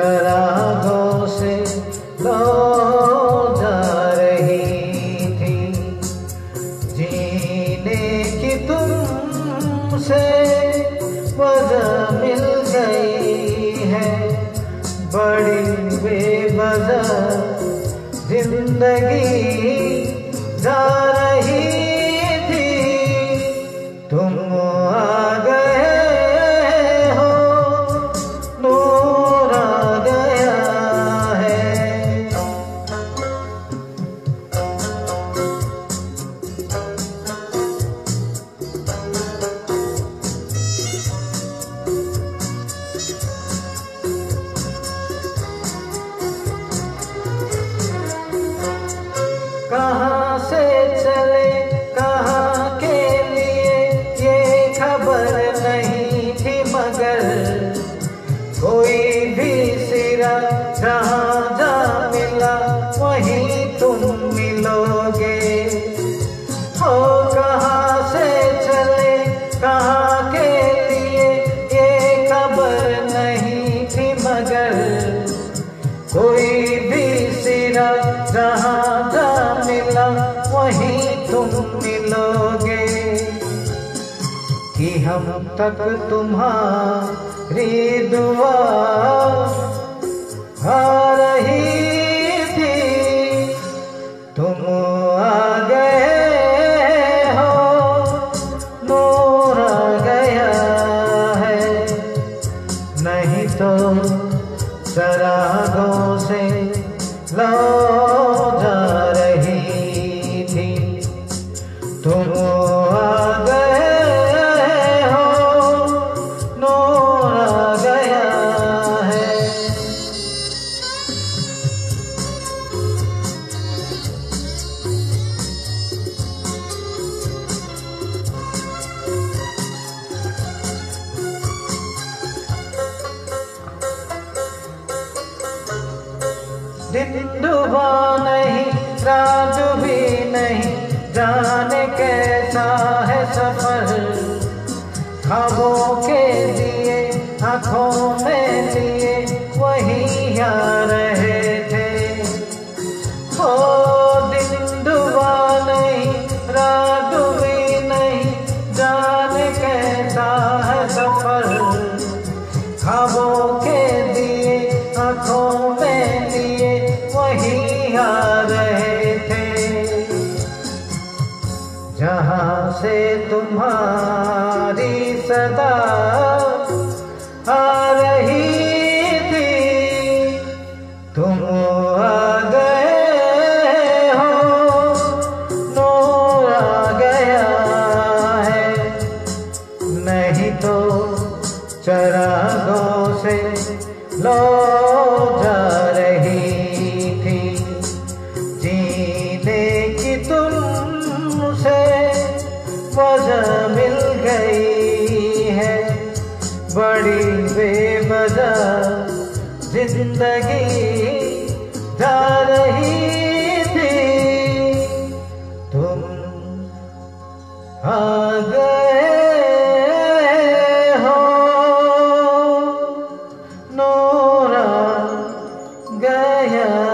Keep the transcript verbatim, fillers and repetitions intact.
चरागों से लो जा रही थी, जीने की तुमसे वजह मिल गई है, बड़ी बेवजह जिंदगी जा रही थी, तुम आ गए हो, नूर आ गया है। कहाँ से चले कहाँ के लिए ये खबर नहीं थी, मगर कोई भी सिरा जहाँ जा मिला वहीं तुम मिलोगे। हो कहाँ से चले कहाँ के लिए ये खबर नहीं थी, मगर कोई भी सिरा जहाँ जा मिला वहीं तुम मिलोगे। कि हम तक तुम्हारी दुआ आ रही थी, तुम आ गए हो, नूर आ गया है। नहीं तो चरागों से लो जा रही थी, तुम आ गए हो, नूर आ गया है। दिन डूबा नहीं रात भी नहीं, जाने कैसा है सफर, ख्वाबों के दिए आँखों में लिए वही आ रहे थे। हो दिन डूबा नहीं रात भी नहीं, जाने कैसा है सफर, ख्वाबों के दिए आँखों में लिए वही आ रहे थे। जहाँ से तुम्हारी सदा आ रही थी, तुम आ गए हो, नूर आ गया है। नहीं तो चरागों से लो जा रही थी, जीने की तुमसे वजह मिल गई है, बड़ी बेवजह जिंदगी जा रही थी, तुम आ गए हो, नूर आ गया।